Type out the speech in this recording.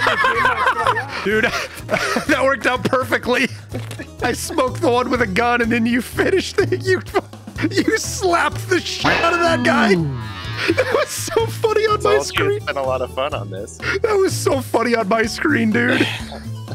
Dude, that worked out perfectly. I smoked the one with a gun, and then you finished it. You slapped the shit out of that guy. That was so funny on my screen. It's been a lot of fun on this. That was so funny on my screen, dude.